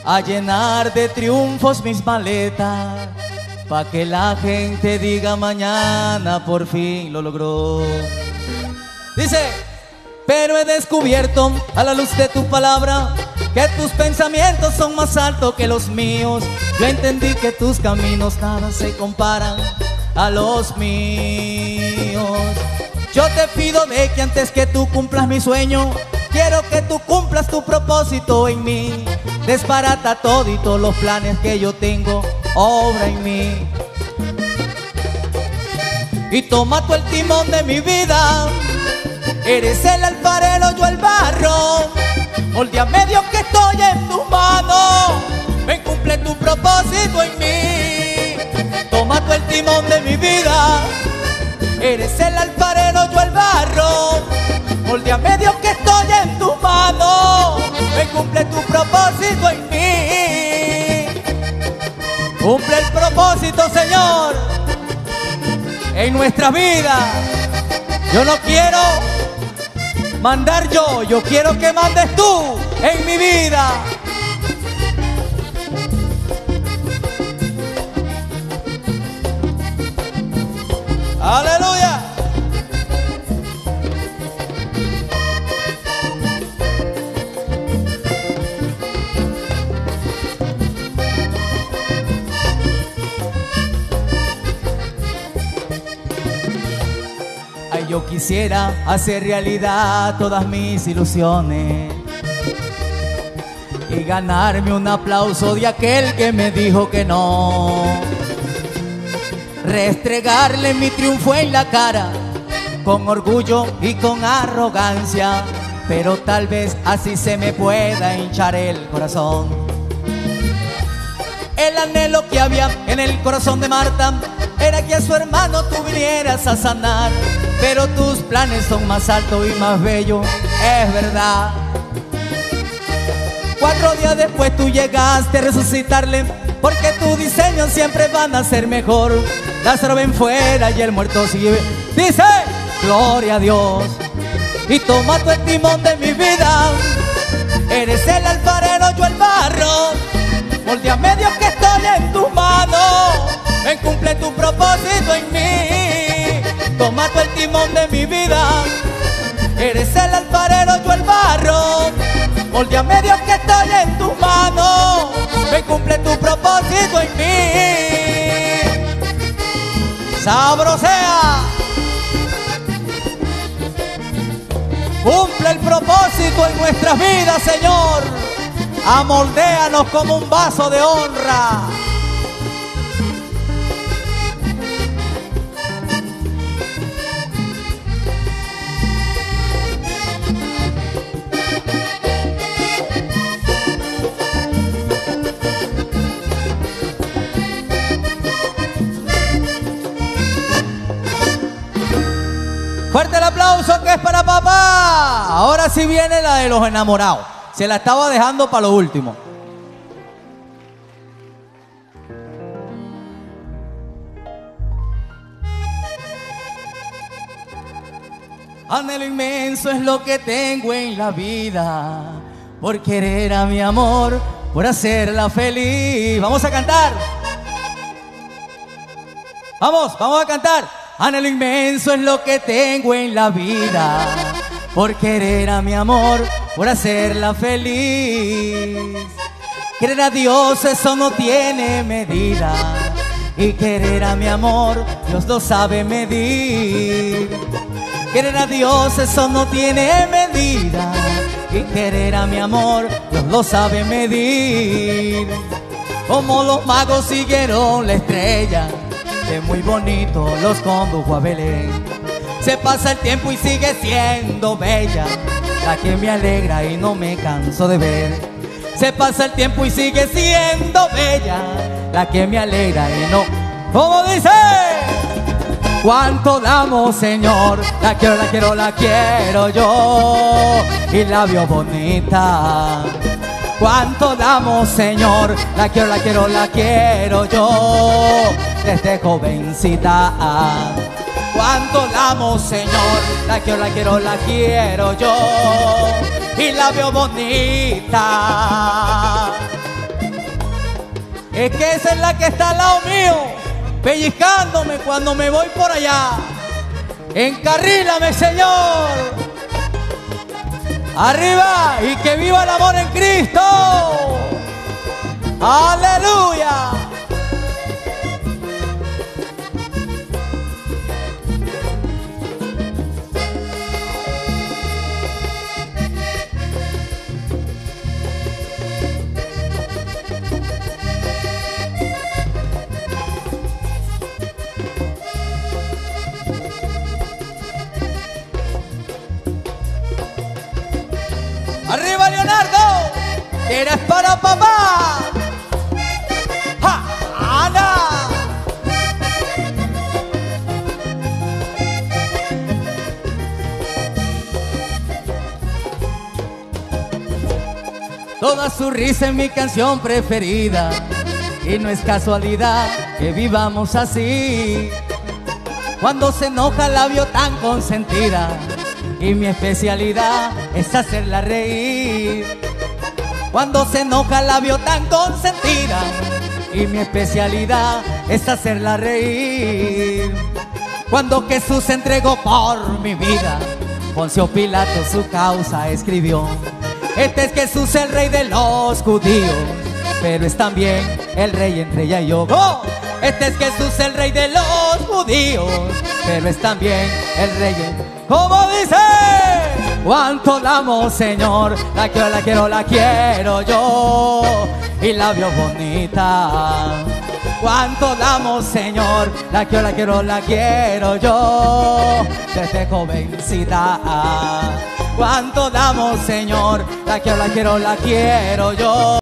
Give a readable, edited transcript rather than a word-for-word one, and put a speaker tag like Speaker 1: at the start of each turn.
Speaker 1: a llenar de triunfos mis maletas, pa' que la gente diga mañana por fin lo logró. Dice: pero he descubierto a la luz de tu palabra que tus pensamientos son más altos que los míos. Yo entendí que tus caminos nada se comparan a los míos. Yo te pido de que antes que tú cumplas mi sueño, quiero que tú cumplas tu propósito en mí. Desbarata toditos los planes que yo tengo, obra en mí. Y toma tú el timón de mi vida. Eres el alfarero, yo el barro. Moldéame, Dios, que estoy en tus manos. Ven, cumple tu propósito en mí. Toma tú el timón de mi vida. Eres el alfarero, yo el barro. Moldéame, Dios, que estoy en tus manos. Ven, cumple tu propósito en mí. Cumple el propósito, Señor, en nuestra vida. Yo no quiero mandar yo quiero que mandes tú en mi vida. ¡Aleluya! Ay, yo quisiera hacer realidad todas mis ilusiones y ganarme un aplauso de aquel que me dijo que no. Restregarle mi triunfo en la cara con orgullo y con arrogancia, pero tal vez así se me pueda hinchar el corazón. El anhelo que había en el corazón de Marta era que a su hermano tú vinieras a sanar, pero tus planes son más altos y más bellos, es verdad. 4 días después tú llegaste a resucitarle, porque tus diseños siempre van a ser mejor. Lázaro ven fuera y el muerto sigue. Dice: gloria a Dios. Y toma tú el timón de mi vida. Eres el alfarero, yo el barro. Moldéame, Dios, que estoy en tus manos. Ven, cumple tu propósito en mí. Toma tú el timón de mi vida. Eres el alfarero, yo el barro. Moldéame, Dios, que estoy en tus manos. Ven, cumple tu propósito en mí. Sabrosea. Cumple el propósito en nuestras vidas, Señor. Amoldéanos como un vaso de honra. Fuerte el aplauso, que es para papá. Ahora sí viene la de los enamorados. Se la estaba dejando para lo último. Anhelo inmenso es lo que tengo en la vida, por querer a mi amor, por hacerla feliz. Vamos a cantar. Vamos a cantar. Anhelo inmenso es lo que tengo en la vida, por querer a mi amor, por hacerla feliz. Querer a Dios, eso no tiene medida, y querer a mi amor, Dios lo sabe medir. Querer a Dios, eso no tiene medida, y querer a mi amor, Dios lo sabe medir. Como los magos siguieron la estrella, que muy bonito los condujo a Belén. Se pasa el tiempo y sigue siendo bella, la que me alegra y no me canso de ver. Se pasa el tiempo y sigue siendo bella, la que me alegra y no... ¿Cómo dice? ¿Cuánto damos, Señor? La quiero yo, y la vio bonita. ¿Cuánto damos, Señor? La quiero yo, desde jovencita. ¿Cuánto damos, Señor? La quiero yo, y la veo bonita. Es que esa es la que está al lado mío, pellizcándome cuando me voy por allá. Encarrílame, Señor. Arriba, y que viva el amor en Cristo. Aleluya. Arriba, Leonardo, que eres para papá. ¡Ja! ¡Ana! Toda su risa es mi canción preferida, y no es casualidad que vivamos así. Cuando se enoja la vio tan consentida, y mi especialidad es hacerla reír. Cuando se enoja la vio tan consentida, y mi especialidad es hacerla reír. Cuando Jesús se entregó por mi vida, Poncio Pilato su causa escribió. Este es Jesús, el rey de los judíos, pero es también el rey entre ella y yo. ¡Oh! Este es Jesús, el rey de los judíos, pero es también el rey. ¿Cómo dice? Cuánto la amo, Señor, la quiero yo, y la vio bonita. Cuánto la amo, Señor, la quiero yo, desde jovencita. Cuánto la amo, Señor, la quiero yo.